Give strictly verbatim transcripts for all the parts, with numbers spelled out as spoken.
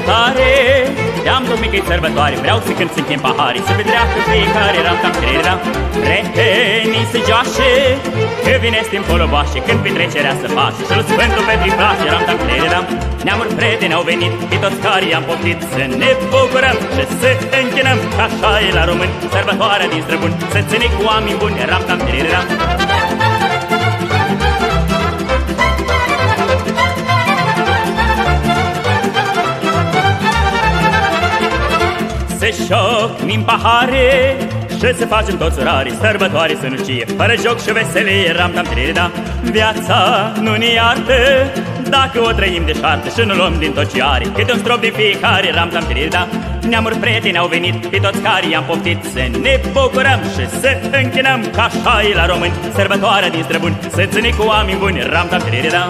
tare, te-am tocmit că-i sărbătoare. Vreau să cânt, să închem pahare, să petreacă fiecare ram-tam trera. Prietenii se joașe, că vine timpul oboașe, când petrecerea se face și-l Sfântul Petru-i place ram-tam trera. Neamuri prieteni au venit, pe toți care i-am poftit, să ne bucurăm și să închinăm, că așa e la români, sărbătoarea din străbuni, să ține cu oameni buni ram-tam trera. Să șocnim pahare și să facem toți rari, sărbătoare să nu știe, fără joc și veselie, ram-tam-trida. Viața nu ne iartă dacă o trăim deșartă și nu luăm din tot ce are, câte un strop din fiecare, ram-tam-trida. Neamuri prieteni au venit, pe toți care i-am poftit, să ne bucurăm și să închinăm, că așa e la români, sărbătoarea din străbuni, să ține cu oameni buni, ram-tam-trida.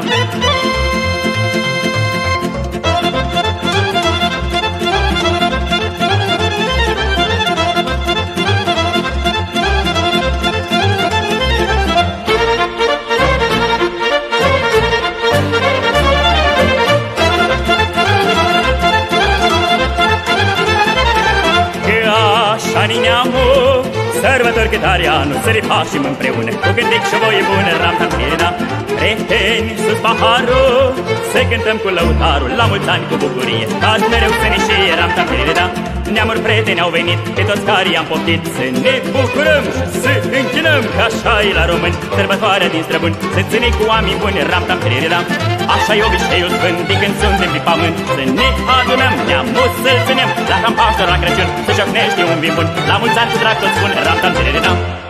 Așa-ni neamul, sărbători cât are anul, să le facem împreună, cu cântec și voie bună, ram-tam-trida. Prieteni, sus paharul, să cântăm cu lăutarul, la mulți ani cu bucurie, azi mereu să ne știe, ram-tam-trida. Neamuri prieteni au venit, pe toți care i-am poftit, să ne bucurăm și să închinăm, că așa e la români, sărbătoarea din străbuni, să ține cu oameni buni, ram-tam-trida. Așa-i obiceiul sfânt, de când suntem pe pământ, să ne adunăm, neamul să-l ținem, la Paște, la Crăciun, să ciocnește un vin bun, la mulți ani cu drag toți spun, ram-tam-trida.